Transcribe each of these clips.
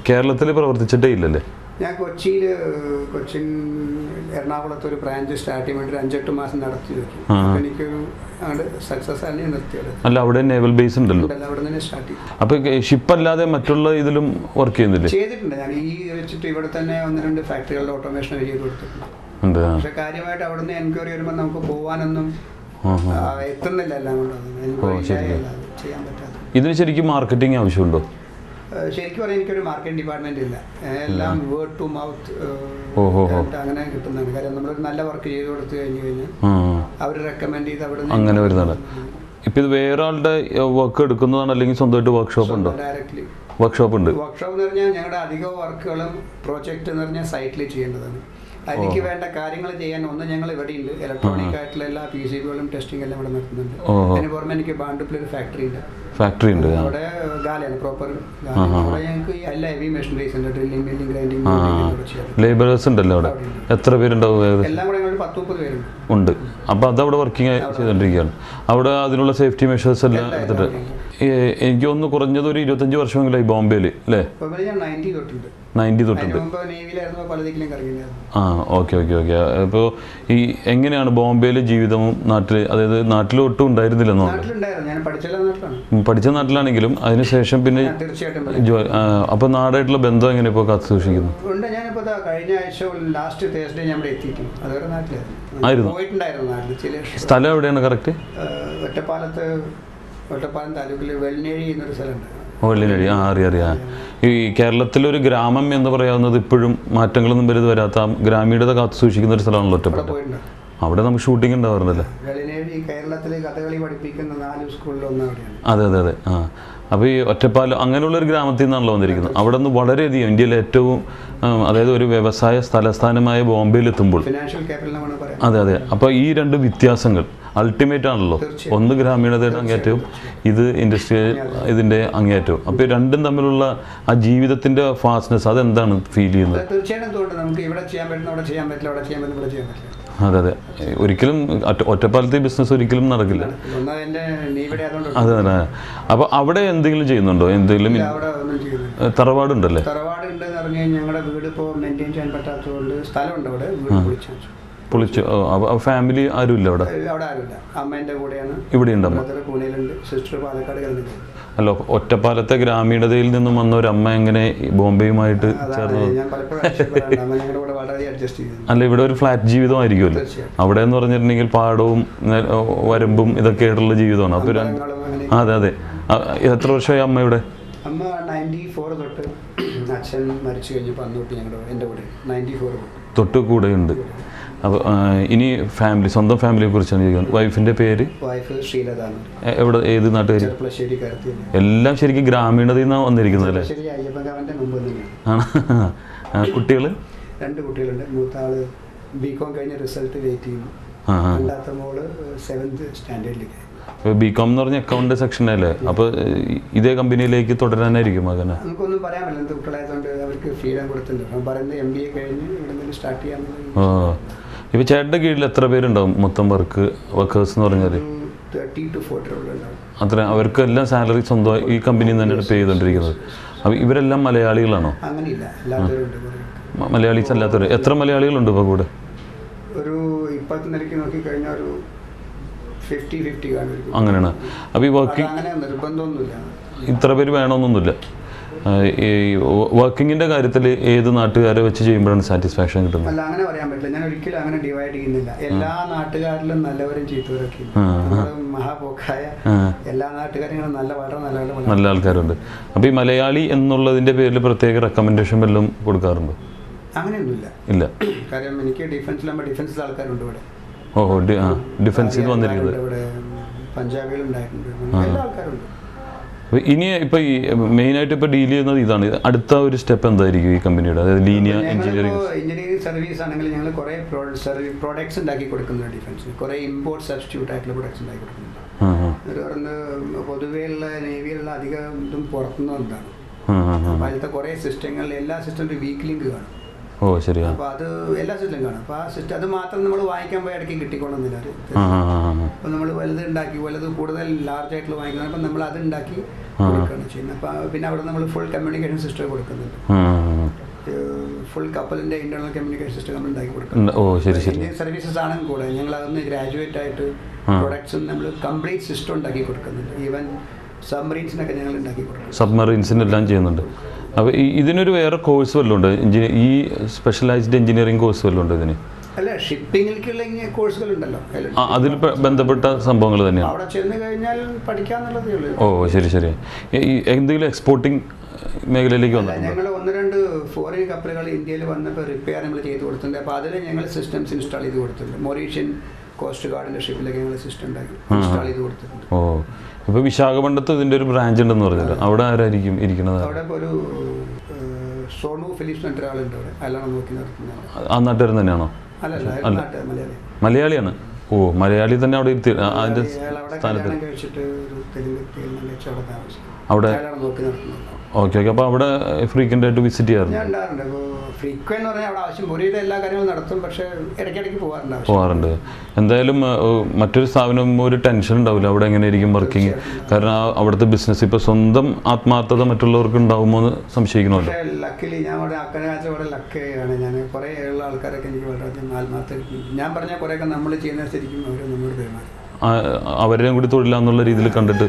കേരളത്തിൽ പ്രവർത്തിച്ചിട്ടേ ഇല്ലല്ലേ? ഞാൻ കൊച്ചിൻ എറണാകുളത്ത് ഒരു ബ്രാഞ്ച് സ്റ്റാർട്ട് ചെയ്യാൻ വേണ്ടി 5-8 മാസം നടത്തി നോക്കി. എനിക്കൊരു സക്സസ് ആണ് നിർത്തിയത്. അല്ല, അവിടെ നേവൽ ബേസ് ഉണ്ടല്ലോ, അവിടെ തന്നെ സ്റ്റാർട്ട് ചെയ്തു. അപ്പോൾ ഷിപ്പ് അല്ലാതെ മറ്റുള്ള ഇതിലും വർക്ക് ചെയ്യുന്നില്ലേ? ചെയ്തിട്ടുണ്ട്. ഞാൻ ഈ വെച്ചിട്ട് ഇവിടെ തന്നെ 1-2 ഫാക്ടറികളുടെ ഓട്ടോമേഷൻ ചെയ്ത് കൊടുത്തിട്ടുണ്ട്. പക്ഷെ കാര്യമായിട്ട് അവിടെ നിന്ന് എൻക്വയറി വരുമ്പോൾ നമുക്ക് പോകാനൊന്നും എത്തുന്നില്ല. എല്ലാം കൊണ്ടൊന്നും ചെയ്യാൻ പറ്റാതെ. ഇതിന് ശരിക്കും മാർക്കറ്റിംഗ് ആവശ്യമുണ്ടോ? ശരിക്കും പറഞ്ഞാൽ എനിക്കൊരു മാർക്കറ്റിംഗ് ഡിപ്പാർട്ട്മെന്റ് ഇല്ല. എല്ലാം വേർഡ് ടു മൗത്ത് അങ്ങനെ കിട്ടുന്നതാണ്. കാര്യം നമ്മളൊരു നല്ല വർക്ക് ചെയ്ത് കൊടുത്തു കഴിഞ്ഞാൽ അവർ റെക്കമെൻഡ് ചെയ്ത് അവിടെ അങ്ങനെ വരുന്നതാണ്. ഇപ്പം ഇത് വേറെ ആളുടെ വർക്ക് എടുക്കുന്നതാണ് അല്ലെങ്കിൽ സ്വന്തമായിട്ട് വർക്ക്ഷോപ്പ് ഉണ്ടോ? ഡയറക്ട്ലി വർക്ക്ഷോപ്പ് ഉണ്ട്. വർക്ക്ഷോപ്പ് എന്ന് പറഞ്ഞാൽ ഞങ്ങളുടെ അധിക വർക്കുകളും പ്രോജക്റ്റ് എന്ന് പറഞ്ഞാൽ സൈറ്റിൽ ചെയ്യേണ്ടതാണ്. അതിലേക്ക് വേണ്ട കാര്യങ്ങൾ ചെയ്യാൻ ഞങ്ങൾ ഇവിടെ ഉണ്ട്. ഇലക്ട്രോണിക് ആയിട്ടുള്ള എല്ലാ PCBകളും ടെസ്റ്റിംഗ് എല്ലാം ഇവിടെ നടത്തുന്നുണ്ട്. അതിന് പുറമെ എനിക്ക് ബാൻഡുപ്പിൽ ഒരു ഫാക്ടറി ഉണ്ട്. അവിടെ ഗാലയാണ് പ്രോപ്പർ. അവിടെ ഞങ്ങൾക്ക് എല്ലാ ഹെവി മെഷീനറീസ് ഉണ്ട്. Drilling, milling, grinding. ലേബേഴ്സ് ഉണ്ടല്ലോ അവിടെ. എത്ര പേരുണ്ടാവും? എല്ലാം കൂടെ 10-30 പേരുണ്ട്. ഉണ്ട്. അപ്പോൾ അതവിടെ വർക്കിംഗ് ചെയ്തുകൊണ്ടിരിക്കുകയാണ്. അവിടെ അതിനുള്ള സേഫ്റ്റി മെഷേഴ്സ് എല്ലാം എടുത്തിട്ട് എനിക്ക് ഒന്ന് കുറഞ്ഞത് ഒരു 25 വർഷമെങ്കിലായി ബോംബെയിൽ അല്ലേ? 90 തൊട്ടുണ്ട്. ഓക്കെ. അപ്പോൾ ഈ എങ്ങനെയാണ് ബോംബെയിലെ ജീവിതവും നാട്ടിൽ, അതായത് നാട്ടിലൊട്ടും ഉണ്ടായിരുന്നില്ലെന്നോ? പഠിച്ച നാട്ടിലാണെങ്കിലും അതിനുശേഷം പിന്നെ അപ്പോൾ നാടായിട്ടുള്ള ബന്ധം എങ്ങനെ ഇപ്പോൾ കാത്തു സൂക്ഷിക്കുന്നു? ആയിരുന്നു. സ്ഥലം എവിടെയാണ് കറക്റ്റ്? ഒറ്റപ്പാലം താലൂക്കിൽ വെള്ളിനേഴി എന്നൊരു സ്ഥലമുണ്ട്. വെള്ളിനേഴി, അറിയാം. ഈ കേരളത്തിലൊരു ഗ്രാമം എന്ന് പറയാവുന്നത് ഇപ്പോഴും മാറ്റങ്ങളൊന്നും വലുത് വരാത്ത ഗ്രാമീണത കാത്തു സൂക്ഷിക്കുന്ന ഒരു സ്ഥലമാണല്ലോ ഒറ്റപ്പാലം. അവിടെ നമുക്ക് ഷൂട്ടിംഗ് ഉണ്ടാവാറുണ്ടല്ലേ? അതെ. അപ്പോൾ ഈ ഒറ്റപ്പാലം അങ്ങനെയുള്ളൊരു ഗ്രാമത്തിൽ നിന്നാണല്ലോ വന്നിരിക്കുന്നത്. അവിടെ നിന്ന് വളരെയധികം ഇന്ത്യയിലെ ഏറ്റവും അതായത് ഒരു വ്യവസായ തലസ്ഥാനമായ ബോംബെയിലെത്തുമ്പോൾ അതെ. അപ്പോൾ ഈ രണ്ട് വ്യത്യാസങ്ങൾ അൾട്ടിമേറ്റ് ആണല്ലോ. ഒന്ന് ഗ്രാമീണതയുടെ അങ്ങേറ്റവും ഇത് ഇൻഡസ്ട്രിയൽ ഇതിൻ്റെ അങ്ങേറ്റവും. അപ്പോൾ രണ്ടും തമ്മിലുള്ള ആ ജീവിതത്തിൻ്റെ ഫാസ്റ്റ്നെസ് അതെന്താണ് ഫീൽ ചെയ്യുന്നത്? അതെ. ഒരിക്കലും ഒറ്റപ്പാലത്തെ ബിസിനസ് ഒരിക്കലും നടക്കില്ല. അതെ. അപ്പോൾ അവിടെ എന്തെങ്കിലും ചെയ്യുന്നുണ്ടോ? എന്തെങ്കിലും തറവാടുണ്ടല്ലേ? ഞങ്ങളുടെ വീട് ഇപ്പോൾ മെയിൻറ്റെയിൻ ചെയ്യാൻ പറ്റാത്തതുകൊണ്ട് സ്ഥലമുണ്ട് അവിടെ. പൊളിച്ചു. ഫാമിലി ആരും ഇല്ല അവിടെ? ഇവിടെ ഉണ്ട്. അല്ല, ഒറ്റപ്പാലത്തെ ഗ്രാമീണതയിൽ നിന്നും വന്ന ഒരു അമ്മ എങ്ങനെ ബോംബെയുമായിട്ട് ചേർന്നത്? അല്ല, ഇവിടെ ഒരു ഫ്ലാറ്റ് ജീവിതമായിരിക്കുമല്ലോ. അവിടെ എന്ന് പറഞ്ഞിട്ടുണ്ടെങ്കിൽ പാടവും വരമ്പും ഇതൊക്കെ ആയിട്ടുള്ള ജീവിതമാണ്. അപ്പോൾ അതെ. എത്ര വർഷമായി അമ്മ ഇവിടെ? അമ്മ 94 തൊട്ട്, അച്ഛൻ മരിച്ചു കഴിഞ്ഞപ്പോൾ അന്നോട്ട് എൻ്റെ കൂടെ 94 തൊട്ട് കൂടെയുണ്ട്. അപ്പോൾ ഇനി ഫാമിലി, സ്വന്തം ഫാമിലിയെ കുറിച്ചാണ് ചോദിക്കുന്നത്. വൈഫിൻ്റെ പേര്? എവിടെ, ഏത് നാട്ടുകാർ? എല്ലാം ശരിക്കും ഗ്രാമീണതയിൽ നിന്നാണ് വന്നിരിക്കുന്നത് അല്ലേ? കുട്ടികൾ? 2 കുട്ടികളുണ്ട്. മൂത്ത ആള് BCom കഴിഞ്ഞ റിസൾട്ട് വെയിറ്റ് ചെയ്യുന്നു. രണ്ടാമത്തെ മോള് 7th സ്റ്റാൻഡേർഡിലേക്ക്. BCom എന്ന് പറഞ്ഞ അക്കൗണ്ട് സെക്ഷനല്ലേ? അപ്പോൾ ഇതേ കമ്പനിയിലേക്ക് തുടരാനായിരിക്കും മകന്? നമുക്കൊന്നും പറയാൻ പറ്റില്ല. കുട്ടികളായതുകൊണ്ട് അവർക്ക് ഫ്രീഡം കൊടുത്തിട്ടുണ്ട്. പറയുന്നത് MBA കഴിഞ്ഞ് ഇവിടെ സ്റ്റാർട്ട് ചെയ്യാൻ. ഇപ്പോൾ ചേട്ടൻ്റെ കീഴിൽ എത്ര പേരുണ്ടാവും മൊത്തം വർക്കേഴ്സ് എന്ന് പറഞ്ഞാൽ? 30 to 40 അത്ര. അവർക്ക് എല്ലാം സാലറി സ്വന്തമായി ഈ കമ്പനിയിൽ നിന്ന് തന്നെയാണ് പേ ചെയ്തുകൊണ്ടിരിക്കുന്നത്. അപ്പോൾ ഇവരെല്ലാം മലയാളികളാണോ? മലയാളീസ് അല്ലാത്തവർ എത്ര മലയാളികളുണ്ട് ഇപ്പോൾ കൂടെ? ഒരു ഇപ്പോഴത്തെ നിലയ്ക്ക് നോക്കിക്കഴിഞ്ഞാൽ ഒരു 50-50 കാണും. അങ്ങനെയാണ്. അപ്പോൾ ഈ വർക്കിംഗ് അങ്ങനെ നിർബന്ധമൊന്നുമില്ല, ഇത്ര പേര് വേണമെന്നൊന്നുമില്ല. ഈ വർക്കിങ്ങിൻ്റെ കാര്യത്തിൽ ഏത് നാട്ടുകാരെ വെച്ച് ചെയ്യുമ്പോഴാണ് സാറ്റിസ്ഫാക്ഷൻ കിട്ടുന്നത്? അല്ല, അങ്ങനെ പറയാൻ പറ്റില്ല. ഞാൻ ഒരിക്കലും അങ്ങനെ ഡിവൈഡ് ചെയ്യുന്നില്ല. എല്ലാ നാട്ടുകാരിലും നല്ലവരും ചീത്തവരൊക്കെ, മഹാപോക്കായ എല്ലാ നാട്ടുകാരും നല്ല ആൾക്കാരുണ്ട്. അപ്പോൾ ഈ മലയാളി എന്നുള്ളതിൻ്റെ പേരിൽ പ്രത്യേക റെക്കമെൻഡേഷൻ വല്ലതും കൊടുക്കാറുണ്ടോ? അങ്ങനെയൊന്നുമില്ല. ഇല്ല. കാര്യം എനിക്ക് ഡിഫൻസിലാകുമ്പോൾ ഡിഫൻസിൽ ആൾക്കാരുണ്ട് ഇവിടെ. ഡിഫൻസിൽ വന്നിരിക്കുന്നത് ഇവിടെ പഞ്ചാബിലുണ്ടായിട്ടുണ്ട്. എല്ലാ ആൾക്കാരുണ്ട്. ഇനി ഇപ്പോൾ ഈ മെയിനായിട്ട് ഇപ്പോൾ ഡീൽ ചെയ്യുന്നത് ഇതാണ്. അടുത്ത ഒരു സ്റ്റെപ്പ് എന്തായിരിക്കും ഈ കമ്പനിയുടെ? അതായത് ലീനിയ എഞ്ചിനീയറിംഗ് സർവീസ് ആണെങ്കിൽ ഞങ്ങൾ കുറേ പ്രോഡക്ട്സ് ഉണ്ടാക്കി കൊടുക്കുന്നുണ്ട്. ഡിഫൻസിന് കുറേ ഇമ്പോർട്ട് സബ്സ്റ്റിറ്റ്യൂട്ട് ആയിട്ടുള്ള പ്രൊഡക്ട്സ് ഉണ്ടാക്കി കൊടുക്കുന്നുണ്ട്. ഒരു പൊതുവെയുള്ള നേവിയിലുള്ള അധികം ഇതും പുറത്തുനിന്ന് വന്നതാണ്. അപ്പോൾ അതിലത്തെ കുറേ സിസ്റ്റങ്ങളിൽ എല്ലാ സിസ്റ്റത്തിൻ്റെ വീക്ക് ലിങ്ക് കാണും. ശരിയാണ്. അപ്പോൾ അത് എല്ലാ സിസ്റ്റം കാണും. അപ്പോൾ ആ സിസ്റ്റം അത് മാത്രം നമ്മൾ വാങ്ങിക്കാൻ പോയി ഇടയ്ക്ക് കിട്ടിക്കൊള്ളുന്നില്ല. അപ്പോൾ നമ്മൾ വലുത് ഉണ്ടാക്കി, വലുത് കൂടുതൽ ലാർജ് ആയിട്ടുള്ള വാങ്ങിക്കുന്നത്. അപ്പം നമ്മൾ അത് ഉണ്ടാക്കി കൊടുക്കുകയാണ് ചെയ്യുന്നത്. അപ്പോൾ പിന്നെ അവിടെ നമ്മൾ ഫുൾ കമ്മ്യൂണിക്കേഷൻ സിസ്റ്റം കൊടുക്കുന്നുണ്ട്. ഫുൾ കപ്പലിൻ്റെ ഇന്റർണൽ കമ്മ്യൂണിക്കേഷൻ സിസ്റ്റം നമ്മൾ ഉണ്ടാക്കി കൊടുക്കുന്നുണ്ട്. ഇന്ത്യൻ സർവീസസ് ആണെങ്കിൽ കൂടെ ഞങ്ങൾ അതൊന്ന് ഗ്രാജുവേറ്റ് ആയിട്ട് പ്രൊഡക്ട്സും നമ്മൾ കംപ്ലീറ്റ് സിസ്റ്റം ഉണ്ടാക്കി കൊടുക്കുന്നുണ്ട്. ഈവൻ സബ്മറീൻസിനൊക്കെ ഞങ്ങൾ ഉണ്ടാക്കി കൊടുക്കും. സബ്മറീൻസിനെല്ലാം ചെയ്യുന്നുണ്ട്. അപ്പോൾ ഇതിനൊരു വേറെ കോഴ്സ് വല്ലതും ഉണ്ട്? ഈ സ്പെഷ്യലൈസ്ഡ് എഞ്ചിനീയറിംഗ് കോഴ്സ് വല്ലതും ഉണ്ട് ഇതിന്? അല്ല, ഷിപ്പിങ്ങിലേക്കുള്ള കോഴ്സുകളുണ്ടല്ലോ, അതിൽ ബന്ധപ്പെട്ട സംഭവങ്ങൾ തന്നെയാണ്. അവിടെ ചെന്ന് കഴിഞ്ഞാൽ പഠിക്കാന്നുള്ളതേ ഉള്ളൂ. ഓ ശരി. എന്തെങ്കിലും എക്സ്പോർട്ടിംഗ് മേഖലയിലേക്ക് വന്നു? ഞങ്ങൾ 1-2 ഫോറിൻ കപ്പലുകൾ ഇന്ത്യയിൽ വന്നപ്പോൾ റിപ്പയർ നമ്മൾ ചെയ്ത് കൊടുത്തിട്ടുണ്ട്. അപ്പോൾ അതിൽ ഞങ്ങൾ സിസ്റ്റംസ് ഇൻസ്റ്റാൾ ചെയ്ത് കൊടുത്തിട്ടുണ്ട്. മൊറീഷ്യൻ കോസ്റ്റ് ഗാർഡിൻ്റെ ഷിപ്പിലേക്ക് ഞങ്ങൾ സിസ്റ്റം ഉണ്ടാക്കി ഇൻസ്റ്റാൾ ചെയ്ത് കൊടുത്തിട്ടുണ്ട്. ഓ, ഇപ്പോൾ വിശാഖപട്ടണത്ത് ഇതിൻ്റെ ഒരു ബ്രാഞ്ച് ഉണ്ടെന്ന് പറഞ്ഞിട്ട് അവിടെ ആരായിരിക്കും ഇരിക്കുന്നത്? അവിടെ ഇപ്പോൾ ഒരു സോണു ഫിലിപ്സ് എന്ന ഒരാളുണ്ട്. അവിടെ അയാളാണ് നോക്കി നടത്തുന്നത്. ആ നാട്ടുകാരൻ തന്നെയാണോ? അല്ല, മലയാളിയാണ്. ഓ, മലയാളി തന്നെ അവിടെ ഇരുത്തി അതിൻ്റെ സ്ഥാനത്ത് അവിടെ. ഓക്കെ. അപ്പോൾ അവിടെ ഫ്രീക്വൻ്റ് ആയിട്ട് വിസിറ്റ് ചെയ്യാറുണ്ട്? ഞാൻ ഉണ്ടാറുണ്ട്. ഫ്രീക്വൻ്റ് എന്ന് പറഞ്ഞാൽ അവിടെ ആവശ്യം ഒരു എല്ലാ കാര്യങ്ങളും നടത്തും, പക്ഷേ ഇടയ്ക്കിടയ്ക്ക് പോകാറുണ്ട്. എന്തായാലും മറ്റൊരു സ്ഥാപനം ഒരു ടെൻഷൻ ഉണ്ടാവില്ല അവിടെ എങ്ങനെയായിരിക്കും വർക്കിംഗ്? കാരണം അവിടുത്തെ ബിസിനസ് ഇപ്പോൾ സ്വന്തം ആത്മാർത്ഥത മറ്റുള്ളവർക്ക് ഉണ്ടാവുമോ എന്ന് സംശയിക്കണമല്ലോ. ലക്കിലി ഞാൻ അവിടെ അക്കനകാച്ച അവിടെ ലക്കാണ്. ഞാൻ കുറേ ഉള്ള ആൾക്കാരൊക്കെ എനിക്ക് വളരെ ആത്മാർത്ഥ. ഞാൻ പറഞ്ഞാൽ കുറേയൊക്കെ നമ്മൾ ചെയ്യുന്ന ശരിക്കും അവർ നമ്മളോട് പെരുമാറും. അവരെയും കൂടി തൊഴിലാന്നുള്ള രീതിയിൽ കണ്ടിട്ട്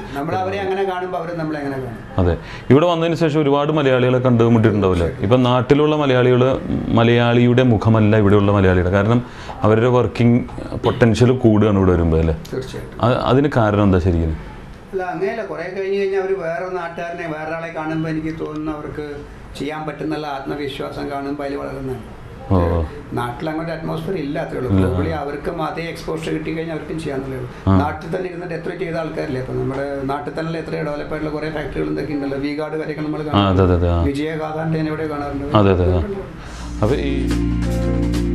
അതെ. ഇവിടെ വന്നതിന് ശേഷം ഒരുപാട് മലയാളികളെ കണ്ടുമുട്ടിയിട്ടുണ്ടാവില്ല. ഇപ്പം നാട്ടിലുള്ള മലയാളിയുടെ മുഖമല്ല ഇവിടെയുള്ള മലയാളിയുടെ. കാരണം അവരുടെ വർക്കിംഗ് പൊട്ടൻഷ്യൽ കൂടുകയാണ് ഇവിടെ വരുമ്പോൾ അല്ലേ? അതിന് കാരണം എന്താ ശരിക്കും? അല്ല, അങ്ങനെയല്ല. കുറേ കഴിഞ്ഞ് കഴിഞ്ഞാൽ അവർ വേറെ നാട്ടുകാരനെ വേറൊരാളെ കാണുമ്പോൾ എനിക്ക് തോന്നുന്നു അവർക്ക് ചെയ്യാൻ പറ്റുന്നുള്ള ആത്മവിശ്വാസം കാണുമ്പോൾ അതിൽ വളരുന്നതാണ്. നാട്ടിൽ അങ്ങോട്ട് അറ്റ്മോസ്ഫിയർ ഇല്ലാത്തേ ഉള്ളൂ. പുള്ളി അവർക്കും അതേ എക്സ്പോഷർ കിട്ടി കഴിഞ്ഞാൽ അവർക്കും ചെയ്യാന്നുള്ളേ ഉള്ളൂ. നാട്ടിൽ തന്നെ ഇരുന്നിട്ട് എത്ര ചെയ്ത ആൾക്കാരില്ലേ? ഇപ്പം നമ്മുടെ നാട്ടിൽ തന്നെ എത്ര ഡെവലപ്പ് ആയിട്ടുള്ള കുറേ ഫാക്ടറികൾ എന്തൊക്കെ ഉണ്ടല്ലോ. വീഗാർഡ് വരെയൊക്കെ നമ്മൾ കാണാറുണ്ട്. വിജയഗാഥാൻ്റെ ഇവിടെ കാണാറുണ്ട്. അപ്പോൾ ഈ